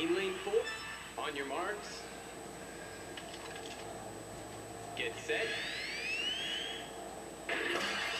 In lane 4, on your marks. Get set.